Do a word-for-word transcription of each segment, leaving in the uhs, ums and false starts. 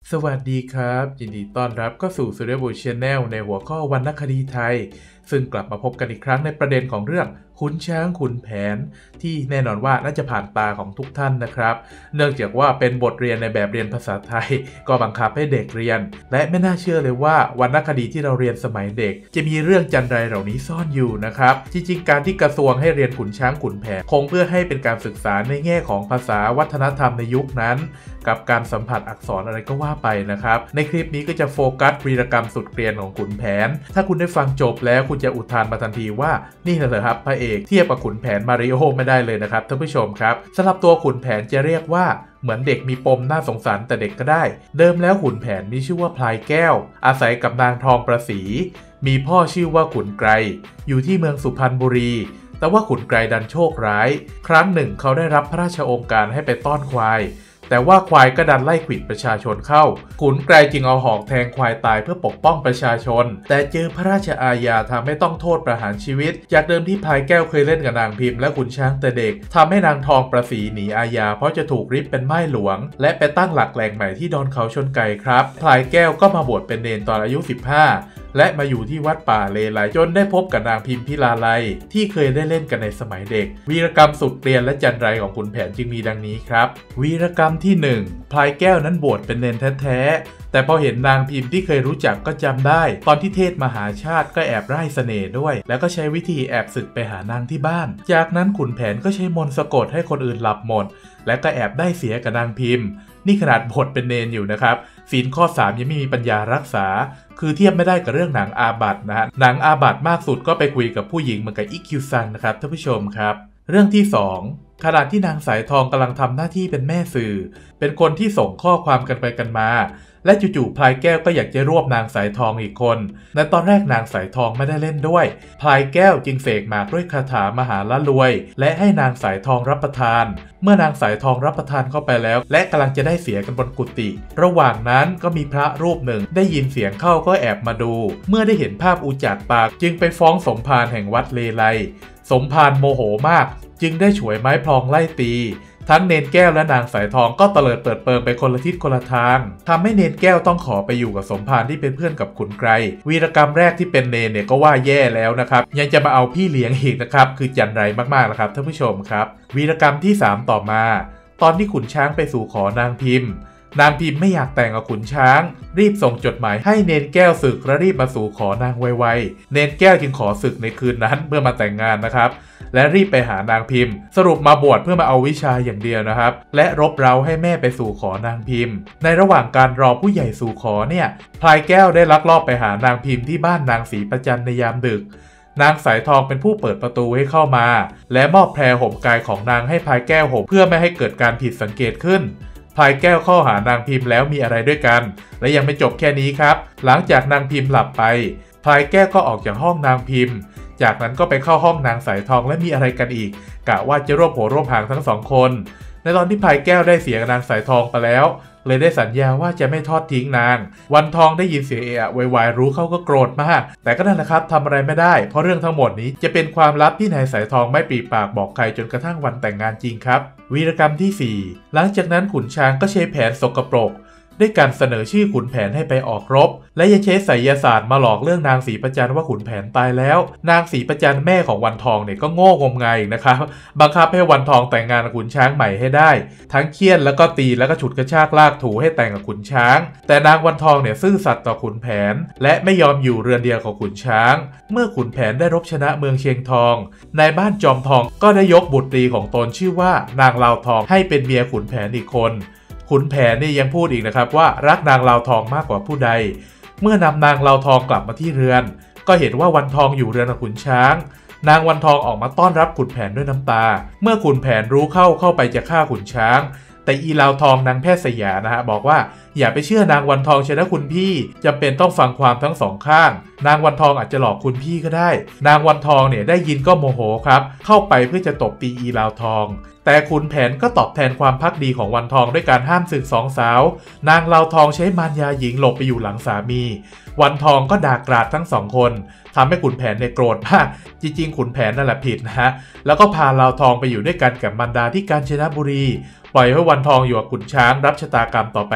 สวัสดีครับยินดีต้อนรับเข้าสู่ Survival Channel ในหัวข้อวรรณคดีไทยซึ่งกลับมาพบกันอีกครั้งในประเด็นของเรื่องขุนช้างขุนแผนที่แน่นอนว่าน่าจะผ่านตาของทุกท่านนะครับเนื่องจากว่าเป็นบทเรียนในแบบเรียนภาษาไทยก็บังคับให้เด็กเรียนและไม่น่าเชื่อเลยว่าวรรณคดีที่เราเรียนสมัยเด็กจะมีเรื่องจันไรเหล่านี้ซ่อนอยู่นะครับจริงๆการที่กระทรวงให้เรียนขุนช้างขุนแผนคงเพื่อให้เป็นการศึกษาในแง่ของภาษาวัฒนธรรมในยุคนั้นกับการสัมผัสอักษรอะไรก็ว่าไปนะครับในคลิปนี้ก็จะโฟกัสวีรกรรมสุดเกรียนของขุนแผนถ้าคุณได้ฟังจบแล้วคุณจะอุทานมาทันทีว่านี่เหรอครับพระเอกเทียบกับขุนแผนมาริโอไม่ได้เลยนะครับท่านผู้ชมครับสำหรับตัวขุนแผนจะเรียกว่าเหมือนเด็กมีปมน่าสงสารแต่เด็กก็ได้เดิมแล้วขุนแผนมีชื่อว่าพลายแก้วอาศัยกับนางทองประสีมีพ่อชื่อว่าขุนไกรอยู่ที่เมืองสุพรรณบุรีแต่ว่าขุนไกรดันโชคร้ายครั้งหนึ่งเขาได้รับพระราชโองการให้ไปต้อนควายแต่ว่าควายก็ดันไล่ขวิดประชาชนเข้าขุนไกรจึงเอาหอกแทงควายตายเพื่อปกป้องประชาชนแต่เจอพระราชอาญาทำให้ต้องโทษประหารชีวิตจากเดิมที่พลายแก้วเคยเล่นกับนางพิมพ์และขุนช้างแต่เด็กทำให้นางทองประสีหนีอาญาเพราะจะถูกริบเป็นม่ายหลวงและไปตั้งหลักแหล่งใหม่ที่ดอนเขาชนไก่ครับพลายแก้วก็มาบวชเป็นเณรตอนอายุสิบห้าและมาอยู่ที่วัดป่าเลไลจนได้พบกับนางพิมพิลาไลที่เคยได้เล่นกันในสมัยเด็กวีรกรรมสุดเกรียนและจันไรของขุนแผนจึงมีดังนี้ครับวีรกรรมที่หนึ่งพลายแก้วนั้นบวชเป็นเณรแท้ๆแต่พอเห็นนางพิมที่เคยรู้จักก็จำได้ตอนที่เทศมหาชาติก็แอบไร้เสน่ห์ด้วยแล้วก็ใช้วิธีแอบศึกไปหานางที่บ้านจากนั้นขุนแผนก็ใช้มนต์สะกดให้คนอื่นหลับหมดและก็แอบได้เสียกับนางพิมนี่ขนาดบทเป็นเณรอยู่นะครับศีลข้อสามยังไม่มีปัญญารักษาคือเทียบไม่ได้กับเรื่องหนังอาบัตินะฮะหนังอาบัติมากสุดก็ไปคุยกับผู้หญิงเหมือนกับอิคิวซังนะครับท่านผู้ชมครับเรื่องที่สองขณะที่นางสายทองกำลังทำหน้าที่เป็นแม่สื่อเป็นคนที่ส่งข้อความกันไปกันมาและจู่ๆพลายแก้วก็อยากจะรวบนางสายทองอีกคนในตอนแรกนางสายทองไม่ได้เล่นด้วยพลายแก้วจึงเสกหมากด้วยคาถามหาละรวยและให้นางสายทองรับประทานเมื่อนางสายทองรับประทานเข้าไปแล้วและกำลังจะได้เสียกันบนกุฏิระหว่างนั้นก็มีพระรูปหนึ่งได้ยินเสียงเข้าก็แอบมาดูเมื่อได้เห็นภาพอุจจาระปากจึงไปฟ้องสมภารแห่งวัดเลไลสมภารโมโหมากจึงได้ฉวยไม้พลองไล่ตีทั้งเนนแก้วและนางสายทองก็เตลิดเปิดเปิงไปคนละทิศคนละทางทำให้เนนแก้วต้องขอไปอยู่กับสมภารที่เป็นเพื่อนกับขุนไกรวีรกรรมแรกที่เป็นเนนเนี่ยก็ว่าแย่แล้วนะครับยังจะมาเอาพี่เลี้ยงอีกนะครับคือจันไรมากๆนะครับท่านผู้ชมครับวีรกรรมที่สามต่อมาตอนที่ขุนช้างไปสู่ขอนางพิมพ์นางพิมพ์ไม่อยากแต่งกับขุนช้างรีบส่งจดหมายให้เนนแก้วศึกและรีบมาสู่ขอนางไวๆเนนแก้วจึงขอศึกในคืนนั้นเพื่อมาแต่งงานนะครับและรีบไปหานางพิมพ์สรุปมาบวชเพื่อมาเอาวิชาอย่างเดียวนะครับและรบเร้าให้แม่ไปสู่ขอนางพิมพ์ในระหว่างการรอผู้ใหญ่สู่ขอเนี่ยพลายแก้วได้ลักลอบไปหานางพิมพ์ที่บ้านนางศรีประจันในยามดึกนางสายทองเป็นผู้เปิดประตูให้เข้ามาและมอบแพรห่มกายของนางให้พลายแก้วห่มเพื่อไม่ให้เกิดการผิดสังเกตขึ้นพลายแก้วเข้าหานางพิมพ์แล้วมีอะไรด้วยกันและยังไม่จบแค่นี้ครับหลังจากนางพิมพ์หลับไปพลายแก้วก็ออกจากห้องนางพิมพ์จากนั้นก็ไปเข้าห้องนางสายทองและมีอะไรกันอีกกะว่าจะรวบหัวรวบหางทั้งสองคนในตอนที่พลายแก้วได้เสียกับนางสายทองไปแล้วเลยได้สัญญาว่าจะไม่ทอดทิ้งนางวันทองได้ยินเสียงเอะอะวายรู้เขาก็โกรธมากแต่ก็นั่นแหละครับทำอะไรไม่ได้เพราะเรื่องทั้งหมดนี้จะเป็นความลับที่นายสายทองไม่ปริปากบอกใครจนกระทั่งวันแต่งงานจริงครับวีรกรรมที่สี่หลังจากนั้นขุนช้างก็ใช้แผนสกปรกด้วยการเสนอชื่อขุนแผนให้ไปออกรบและยังใช้ไสยศาสตร์มาหลอกเรื่องนางศรีประจันว่าขุนแผนตายแล้วนางศรีประจันแม่ของวันทองเนี่ยก็โง่งมงายนะครับบังคับให้วันทองแต่งงานกับขุนช้างใหม่ให้ได้ทั้งเคี่ยนแล้วก็ตีแล้วก็ฉุดกระชากลากถูให้แต่งกับขุนช้างแต่นางวันทองเนี่ยซื่อสัตย์ต่อขุนแผนและไม่ยอมอยู่เรือนเดียวกับขุนช้างเมื่อขุนแผนได้รบชนะเมืองเชียงทองนายบ้านจอมทองก็ได้ยกบุตรีของตนชื่อว่านางลาวทองให้เป็นเมียขุนแผนอีกคนขุนแผนนี่ยังพูดอีกนะครับว่ารักนางลาวทองมากกว่าผู้ใดเมื่อนำนางลาวทองกลับมาที่เรือนก็เห็นว่าวันทองอยู่เรือนกับขุนช้างนางวันทองออกมาต้อนรับขุนแผนด้วยน้ำตาเมื่อขุนแผนรู้เข้าเข้าไปจะฆ่าขุนช้างแต่อีลาวทองนางแพทย์สยานะฮะบอกว่าอย่าไปเชื่อนางวันทองเชนะคุณพี่จำเป็นต้องฟังความทั้งสองข้างนางวันทองอาจจะหลอกคุณพี่ก็ได้นางวันทองเนี่ยได้ยินก็โมโหครับเข้าไปเพื่อจะตบตีอีลาวทองแต่ขุนแผนก็ตอบแทนความภักดีของวันทองด้วยการห้ามศึกสองสาวนางลาวทองใช้มารยาหญิงหลบไปอยู่หลังสามีวันทองก็ด่ากราดทั้งสองคนทำให้ขุนแผนเนี่ยโกรธมากจริงๆขุนแผนนั่นแหละผิดนะฮะแล้วก็พาลาวทองไปอยู่ด้วยกันกับมารดาที่กาญจนบุรี ปล่อยให้วันทองอยู่กับขุนช้างรับชะตากรรมต่อไปครับคือ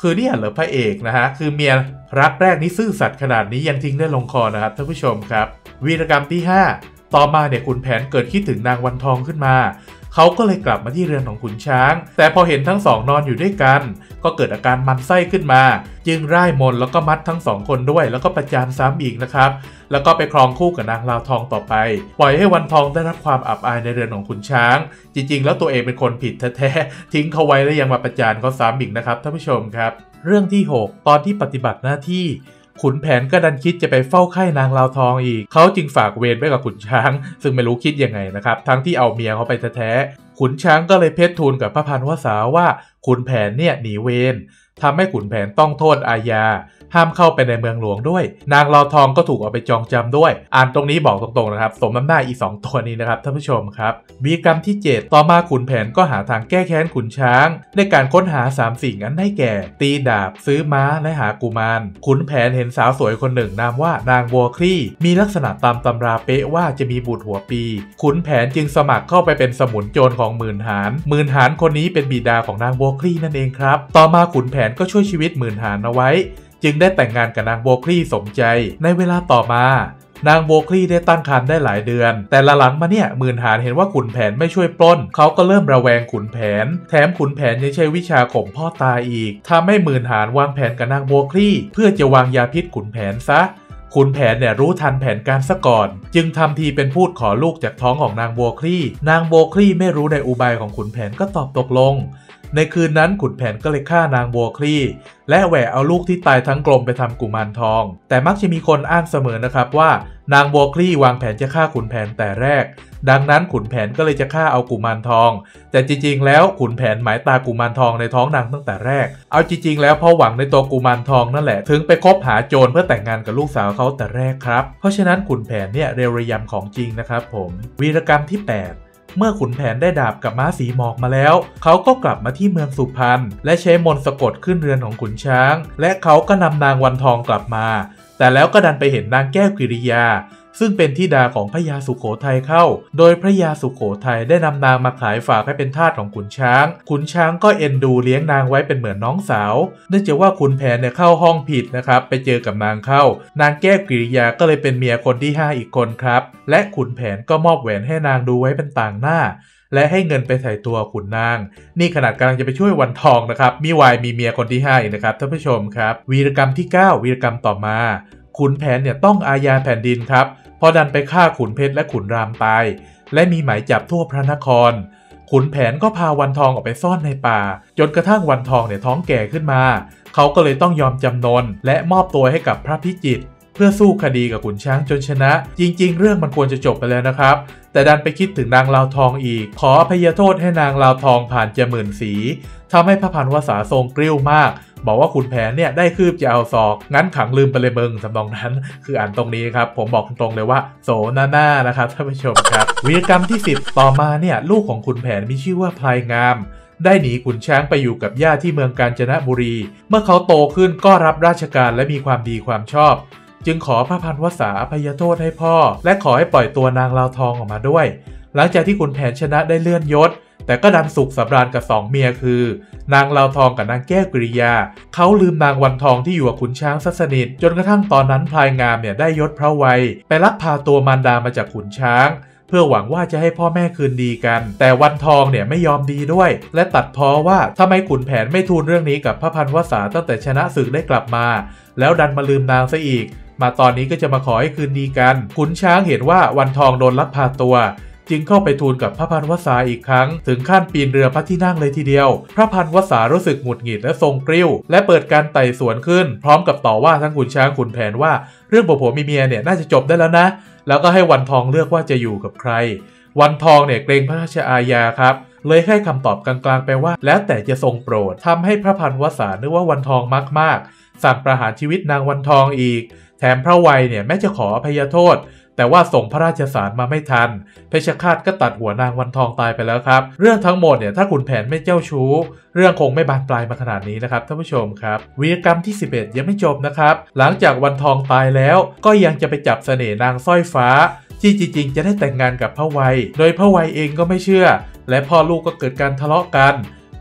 คือเนี่ยเหรอพระเอกนะฮะคือเมียรักแรกนี้ซื่อสัตย์ขนาดนี้ยังทิ้งได้ลงคอนะครับท่านผู้ชมครับวีรกรรมที่ห้าต่อมาเนี่ยขุนแผนเกิดคิดถึงนางวันทองขึ้นมาเขาก็เลยกลับมาที่เรือนของขุนช้างแต่พอเห็นทั้งสองนอนอยู่ด้วยกันก็เกิดอาการมันไส้ขึ้นมาจึงร่ายมนต์แล้วก็มัดทั้งสองคนด้วยแล้วก็ประจานซ้ำอีกนะครับแล้วก็ไปครองคู่กับนางลาวทองต่อไปปล่อยให้วันทองได้รับความอับอายในเรือนของขุนช้างจริงๆแล้วตัวเองเป็นคนผิดแท้ๆทิ้งเขาไว้แล้วยังมาประจานเขาซ้ำอีกนะครับท่านผู้ชมครับเรื่องที่หกตอนที่ปฏิบัติหน้าที่ขุนแผนก็ดันคิดจะไปเฝ้าไข้นางลาวทองอีกเขาจึงฝากเวรไว้กับขุนช้างซึ่งไม่รู้คิดยังไงนะครับทั้งที่เอาเมียเขาไปแท้ๆขุนช้างก็เลยเพชรทูลกับพระพันวษาว่าขุนแผนเนี่ยหนีเวรทำให้ขุนแผนต้องโทษอาญาห้ามเข้าไปในเมืองหลวงด้วยนางลาวทองก็ถูกเอาไปจองจำด้วยอ่านตรงนี้บอกตรงๆนะครับสมน้ำหน้าอีสองตัวนี้นะครับท่านผู้ชมครับวีรกรรมที่เจ็ดต่อมาขุนแผนก็หาทางแก้แค้นขุนช้างในการค้นหาสามสิ่งนั้นได้แก่ตีดาบซื้อม้าและหากุมารขุนแผนเห็นสาวสวยคนหนึ่งนามว่านางบัวคลี่มีลักษณะตามตำราเป๊ะว่าจะมีบุตรหัวปีขุนแผนจึงสมัครเข้าไปเป็นสมุนโจรของหมื่นหารหมื่นหารคนนี้เป็นบิดาของนางบัวคลี่นั่นเองครับต่อมาขุนแผนก็ช่วยชีวิตหมื่นหารเอาไว้จึงได้แต่งงานกับนางโบคลี่สมใจในเวลาต่อมานางโบคลี่ได้ตั้งครรภ์ได้หลายเดือนแต่ละหลังมาเนี่ยหมื่นหารเห็นว่าขุนแผนไม่ช่วยปล้นเขาก็เริ่มระแวงขุนแผนแถมขุนแผนยังใช้วิชาข่มพ่อตาอีกทำให้หมื่นหารวางแผนกับนางโบคลี่เพื่อจะวางยาพิษขุนแผนซะขุนแผนเนี่ยรู้ทันแผนการซะก่อนจึงทำทีเป็นพูดขอลูกจากท้องของนางโบคลี่นางโบคลี่ไม่รู้ในอุบายของขุนแผนก็ตอบตกลงในคืนนั้นขุนแผนก็เลยฆ่านางบัวคลี่และแหวะเอาลูกที่ตายทั้งกลมไปทำกุมารทองแต่มักจะมีคนอ้างเสมอนะครับว่านางบัวคลี่วางแผนจะฆ่าขุนแผนแต่แรกดังนั้นขุนแผนก็เลยจะฆ่าเอากุมารทองแต่จริงๆแล้วขุนแผนหมายตากุมารทองในท้องนางตั้งแต่แรกเอาจริงๆแล้วเพราะหวังในตัวกุมารทองนั่นแหละถึงไปคบหาโจรเพื่อแต่งงานกับลูกสาวเขาแต่แรกครับเพราะฉะนั้นขุนแผนเนี่ยเร็วระยำของจริงนะครับผมวีรกรรมที่แปดเมื่อขุนแผนได้ดาบกับม้าสีหมอกมาแล้วเขาก็กลับมาที่เมืองสุพรรณและใช้มนต์สะกดขึ้นเรือนของขุนช้างและเขาก็นำนางวันทองกลับมาแต่แล้วก็ดันไปเห็นนางแก้วกิริยาซึ่งเป็นธิดาของพระยาสุโขทัยเข้าโดยพระยาสุโขทัยได้นำนางมาขายฝากให้เป็นทาสของขุนช้างขุนช้างก็เอ็นดูเลี้ยงนางไว้เป็นเหมือนน้องสาวเนื่องจากว่าขุนแผนเนี่ยเข้าห้องผิดนะครับไปเจอกับนางเข้านางแก้วกิริยาก็เลยเป็นเมียคนที่ห้าอีกคนครับและขุนแผนก็มอบแหวนให้นางดูไว้เป็นต่างหน้าและให้เงินไปใส่ตัวขุนนางนี่ขนาดกำลังจะไปช่วยวันทองนะครับมีวายมีเมียคนที่ห้าอีกนะครับท่านผู้ชมครับวีรกรรมที่เก้าวีรกรรมต่อมาขุนแผนเนี่ยต้องอาญาแผ่นดินครับพอดันไปฆ่าขุนเพชรและขุนรามตายและมีหมายจับทั่วพระนครขุนแผนก็พาวันทองออกไปซ่อนในป่าจนกระทั่งวันทองเนี่ยท้องแก่ขึ้นมาเขาก็เลยต้องยอมจำนนและมอบตัวให้กับพระพิจิตรเพื่อสู้คดีกับขุนช้างจนชนะจริงๆเรื่องมันควรจะจบไปแล้วนะครับแต่ดันไปคิดถึงนางลาวทองอีกขออภัยโทษให้นางลาวทองผ่านจะหมื่นสีทำให้พระพันวษาทรงกริ้วมากบอกว่าขุนแผนเนี่ยได้คืบจะเอาศอกงั้นขังลืมไปเลยเบิงสำนองนั้นคืออ่านตรงนี้ครับผมบอกตรงๆเลยว่าโสนาหน้านะครับท่านผู้ชมครับวีรกรรมที่สิบต่อมาเนี่ยลูกของขุนแผนมีชื่อว่าพลายงามได้หนีขุนช้างไปอยู่กับย่าที่เมืองกาญจนบุรีเมื่อเขาโตขึ้นก็รับราชการและมีความดีความชอบจึงขอพระพันวษาอภัยโทษให้พ่อและขอให้ปล่อยตัวนางลาวทองออกมาด้วยหลังจากที่ขุนแผนชนะได้เลื่อนยศแต่ก็ดันสุขสำราญกับสองเมียคือนางลาวทองกับนางแก้วกิริยาเขาลืมนางวันทองที่อยู่กับขุนช้างซะสนิทจนกระทั่งตอนนั้นพลายงามเนี่ยได้ยศพระวัยไปลักพาตัวมารดามาจากขุนช้างเพื่อหวังว่าจะให้พ่อแม่คืนดีกันแต่วันทองเนี่ยไม่ยอมดีด้วยและตัดพ้อว่าทำไมขุนแผนไม่ทูลเรื่องนี้กับพระพันวษาตั้งแต่ชนะศึกได้กลับมาแล้วดันมาลืมนางซะอีกมาตอนนี้ก็จะมาขอให้คืนดีกันขุนช้างเห็นว่าวันทองโดนลักพาตัวจึงเข้าไปทูลกับพระพันวษาอีกครั้งถึงขั้นปีนเรือพระที่นั่งเลยทีเดียวพระพันวษารู้สึกหงุดหงิดและทรงกริ้วและเปิดการไต่สวนขึ้นพร้อมกับต่อว่าทั้งขุนช้างขุนแผนว่าเรื่องผัวผัวมีเมียเนี่ยน่าจะจบได้แล้วนะแล้วก็ให้วันทองเลือกว่าจะอยู่กับใครวันทองเนี่ยเกรงพระราชอาญาครับเลยให้คำตอบกลางๆไปว่าแล้วแต่จะทรงโปรดทำให้พระพันวษานึกว่าวันทองมากๆสั่งประหารชีวิตนางวันทองอีกแถมพระวัยเนี่ยแม้จะขออภัยโทษแต่ว่าส่งพระราชสารมาไม่ทันเพชฌฆาตก็ตัดหัวนางวันทองตายไปแล้วครับเรื่องทั้งหมดเนี่ยถ้าขุนแผนไม่เจ้าชู้เรื่องคงไม่บานปลายมาขนาดนี้นะครับท่านผู้ชมครับวีรกรรมที่สิบเอ็ดยังไม่จบนะครับหลังจากวันทองตายแล้วก็ยังจะไปจับเสน่ห์นางสร้อยฟ้าที่จริงๆจะได้แต่งงานกับพระวัยโดยพระวัยเองก็ไม่เชื่อและพ่อลูกก็เกิดการทะเลาะกันข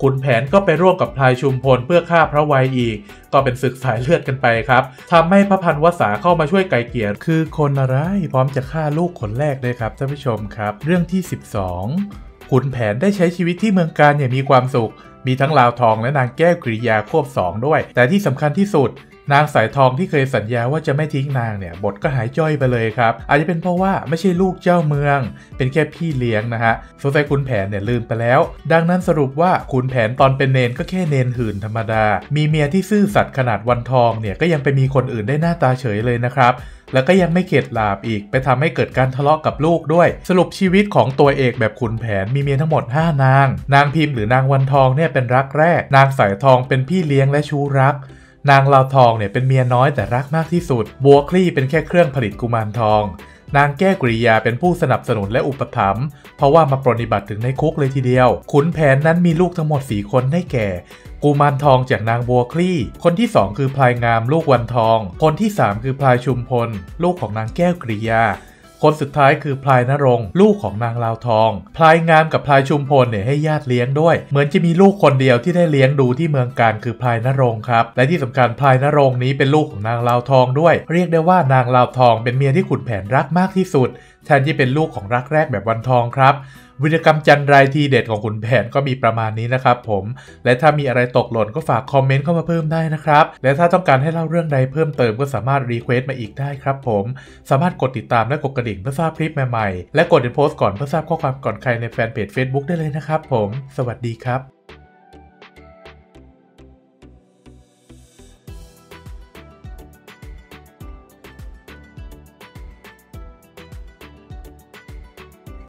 ขุนแผนก็ไปร่วมกับพลายชุมพลเพื่อฆ่าพระไวยอีกก็เป็นศึกสายเลือดกันไปครับทำให้พระพันวษาเข้ามาช่วยไกลเกลี่ยคือคนอะไรพร้อมจะฆ่าลูกคนแรกเลยครับท่านผู้ชมครับเรื่องที่สิบสองขุนแผนได้ใช้ชีวิตที่เมืองกาญอย่างมีความสุขมีทั้งลาวทองและนางแก้วกริยาควบสองด้วยแต่ที่สำคัญที่สุดนางสายทองที่เคยสัญญาว่าจะไม่ทิ้งนางเนี่ยบทก็หายจ้อยไปเลยครับอาจจะเป็นเพราะว่าไม่ใช่ลูกเจ้าเมืองเป็นแค่พี่เลี้ยงนะฮะสงสัยขุนแผนเนี่ยลืมไปแล้วดังนั้นสรุปว่าขุนแผนตอนเป็นเนนก็แค่เนนหื่นธรรมดามีเมียที่ซื่อสัตย์ขนาดวันทองเนี่ยก็ยังไปมีคนอื่นได้หน้าตาเฉยเลยนะครับแล้วก็ยังไม่เข็ดหลาบอีกไปทำให้เกิดการทะเลาะกับลูกด้วยสรุปชีวิตของตัวเอกแบบขุนแผนมีเมียทั้งหมดห้านางนางพิมพ์หรือนางวันทองเนี่ยเป็นรักแรกนางสายทองเป็นพี่เลี้ยงและชู้รักนางลาวทองเนี่ยเป็นเมียน้อยแต่รักมากที่สุดบัวคลี่เป็นแค่เครื่องผลิตกุมารทองนางแก้วกริยาเป็นผู้สนับสนุนและอุปถัมภ์เพราะว่ามาปรนนิบัติถึงในคุกเลยทีเดียวขุนแผนนั้นมีลูกทั้งหมดสี่คนได้แก่กุมารทองจากนางบัวคลี่คนที่สองคือพลายงามลูกวันทองคนที่สามคือพลายชุมพลลูกของนางแก้วกริยาคนสุดท้ายคือพลายนรงค์ลูกของนางลาวทองพลายงามกับพลายชุมพลเนี่ยให้ญาติเลี้ยงด้วยเหมือนจะมีลูกคนเดียวที่ได้เลี้ยงดูที่เมืองกาญคือพลายนรงค์ครับและที่สำคัญพลายนรงค์นี้เป็นลูกของนางลาวทองด้วยเรียกได้ว่านางลาวทองเป็นเมียที่ขุนแผนรักมากที่สุดแทนที่เป็นลูกของรักแรกแบบวันทองครับวิรกรรมจันไรทีเด็ดของขุนแผนก็มีประมาณนี้นะครับผมและถ้ามีอะไรตกหล่นก็ฝากคอมเมนต์เข้ามาเพิ่มได้นะครับและถ้าต้องการให้เล่าเรื่องใดเพิ่มเติมก็สามารถรีเควสต์มาอีกได้ครับผมสามารถกดติดตามและกดกระดิ่งเพื่อทราบคลิปใหม่ๆและกดติดโพสต์ก่อนเพื่อทราบข้อความก่อนใครในแฟนเพจ Facebook ได้เลยนะครับผมสวัสดีครับ